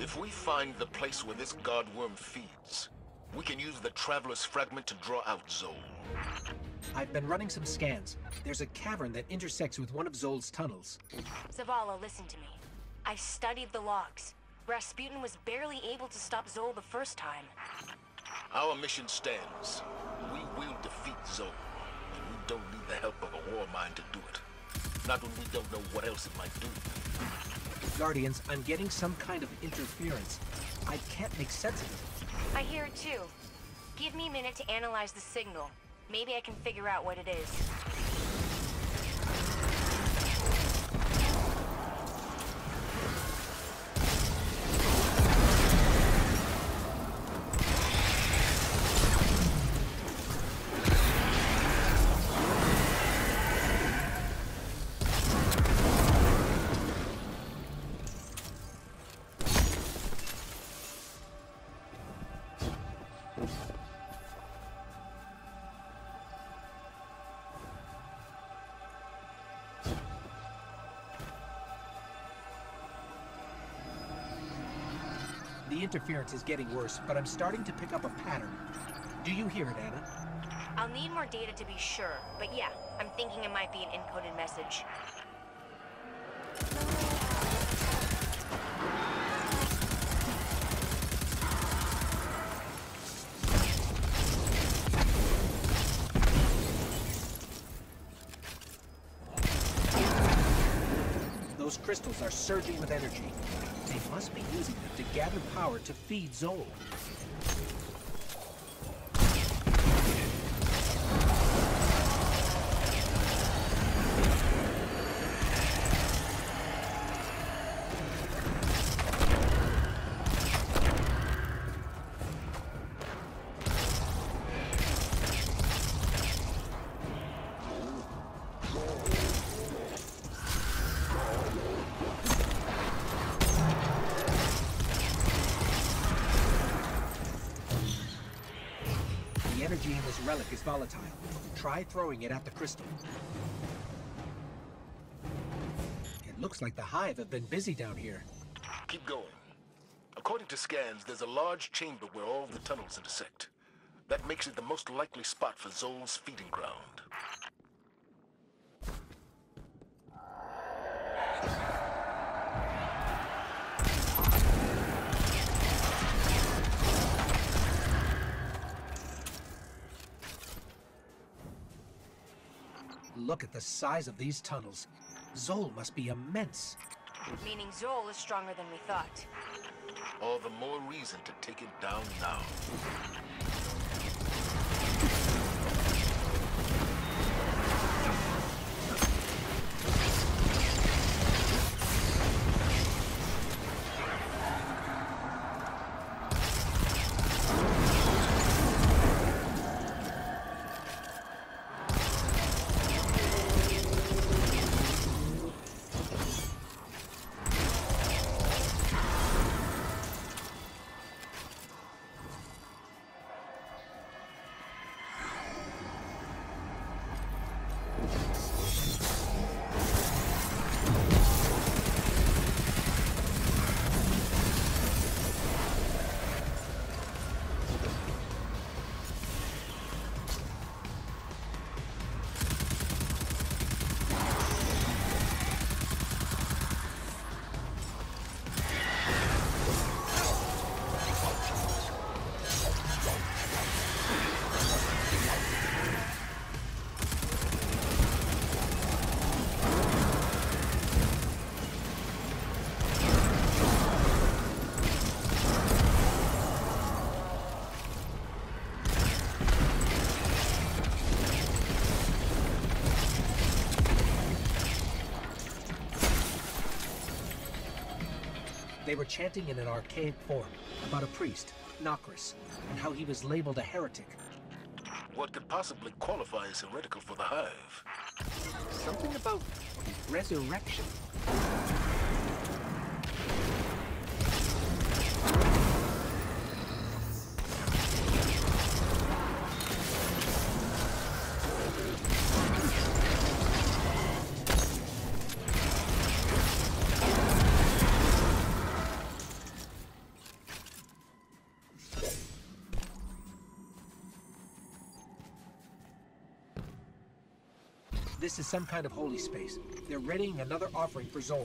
If we find the place where this Godworm feeds, we can use the Traveler's Fragment to draw out Zol. I've been running some scans. There's a cavern that intersects with one of Zol's tunnels. Zavala, listen to me. I studied the logs. Rasputin was barely able to stop Zol the first time. Our mission stands. We will defeat Zol, and we don't need the help of a war mind to do it. Not when we don't know what else it might do. Guardians, I'm getting some kind of interference. I can't make sense of it. I hear it too. Give me a minute to analyze the signal. Maybe I can figure out what it is. The interference is getting worse, but I'm starting to pick up a pattern. Do you hear it, Anna? I'll need more data to be sure, but yeah, I'm thinking it might be an encoded message. Those crystals are surging with energy. They must be using them to gather power to feed Zol. The energy in this relic is volatile. Try throwing it at the crystal. It looks like the Hive have been busy down here. Keep going. According to scans, there's a large chamber where all the tunnels intersect. That makes it the most likely spot for Zol's feeding ground. Look at the size of these tunnels. Zol must be immense. Meaning Zol is stronger than we thought. All the more reason to take it down now. They were chanting in an archaic form about a priest, Nokris, and how he was labeled a heretic. What could possibly qualify as heretical for the Hive? Something about resurrection. This is some kind of holy space. They're readying another offering for Zol.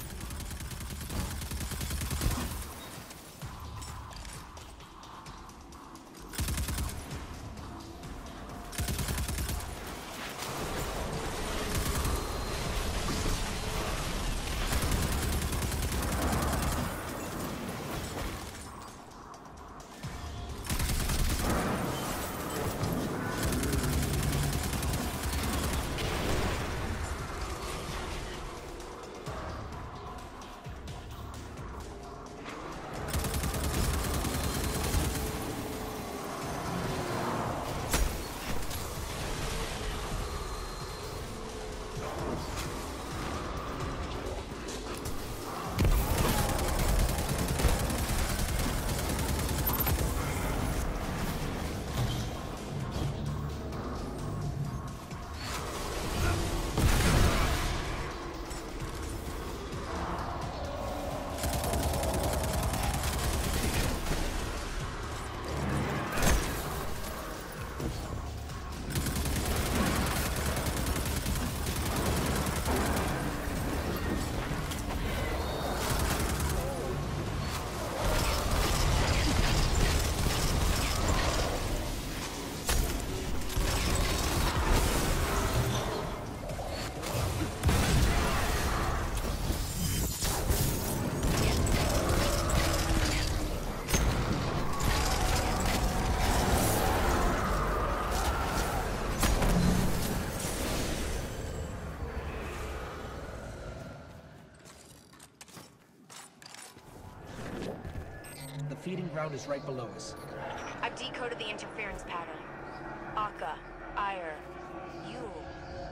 The feeding ground is right below us. I've decoded the interference pattern. Akka, Ire, Yule,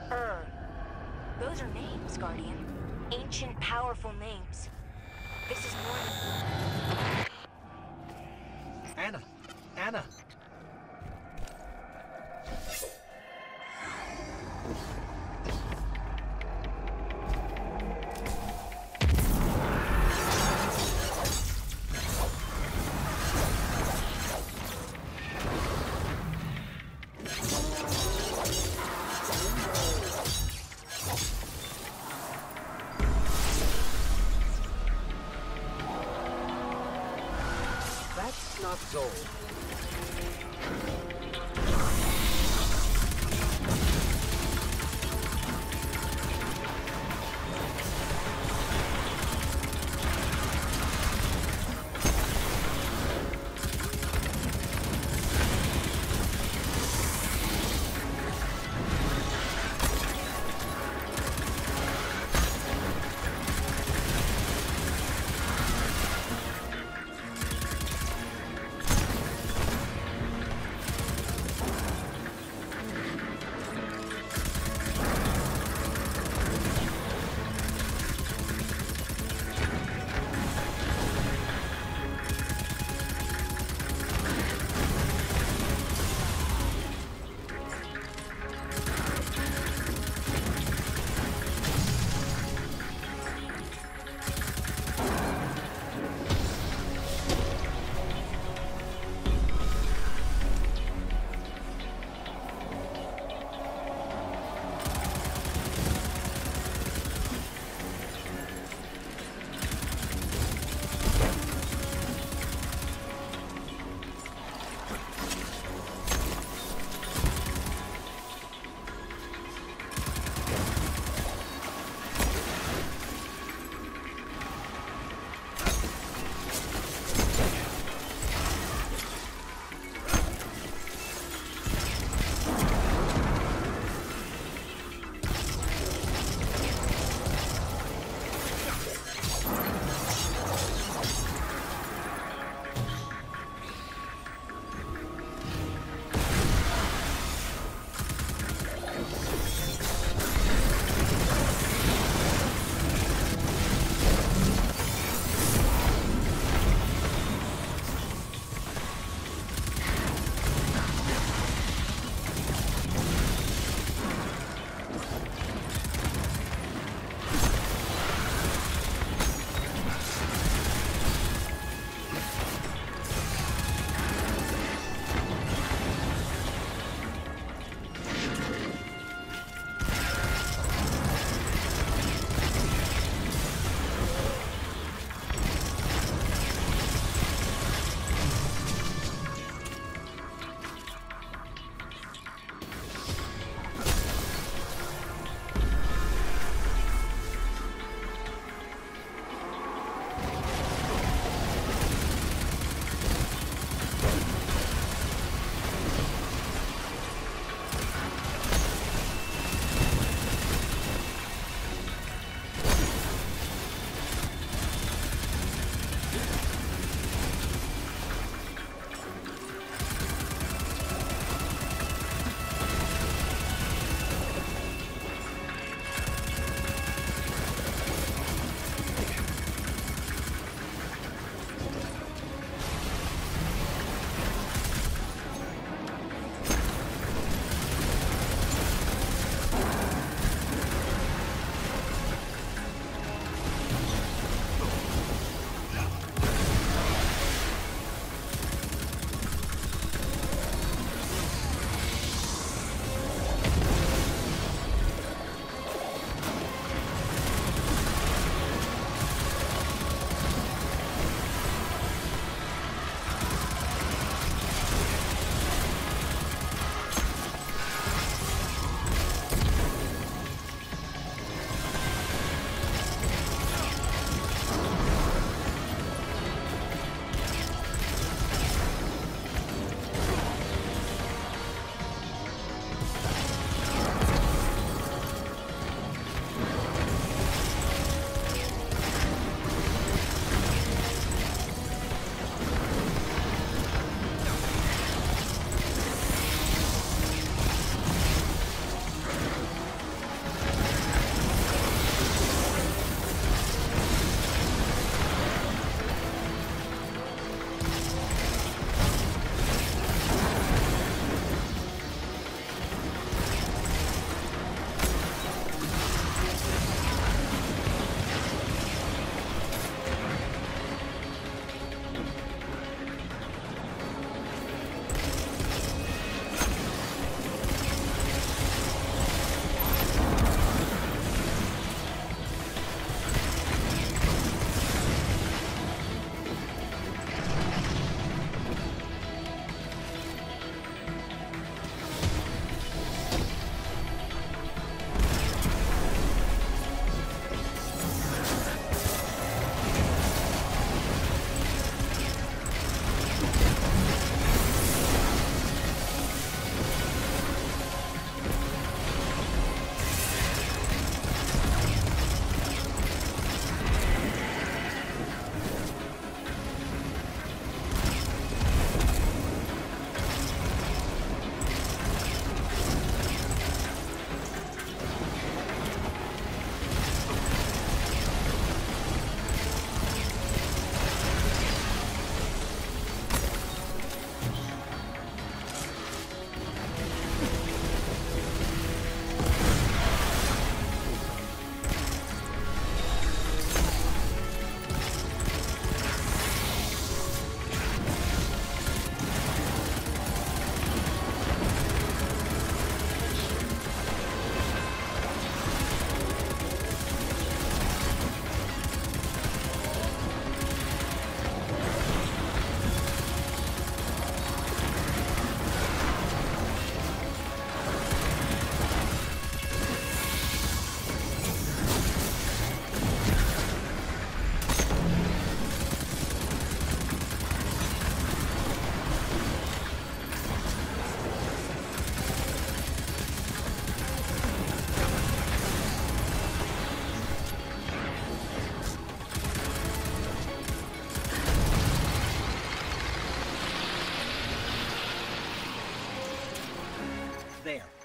Those are names, Guardian. Ancient, powerful names. This is more than... Anna! Anna! That's not Zol.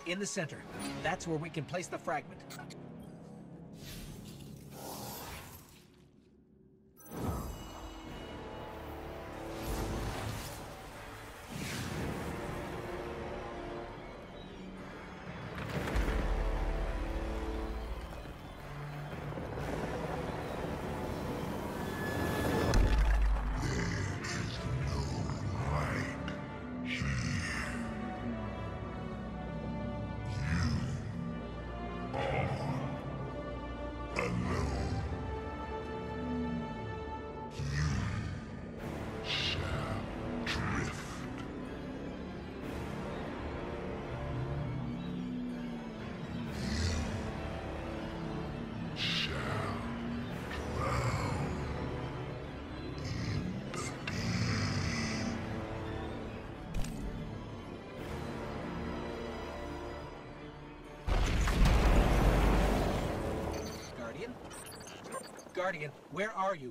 in the center. That's where we can place the fragment. Guardian, where are you?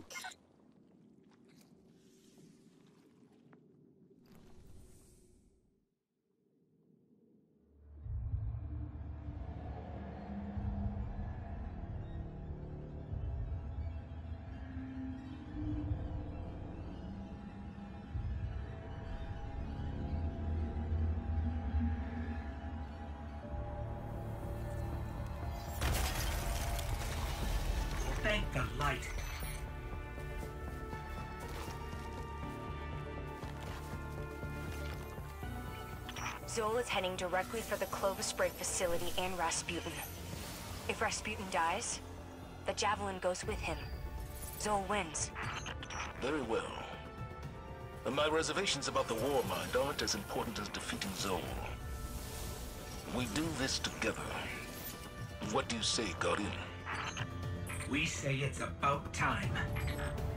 Thank the light. Zol is heading directly for the Clovis Spray facility and Rasputin. If Rasputin dies, the Javelin goes with him. Zol wins. Very well. And my reservations about the war mind aren't as important as defeating Zol. We do this together. What do you say, Guardian? We say it's about time.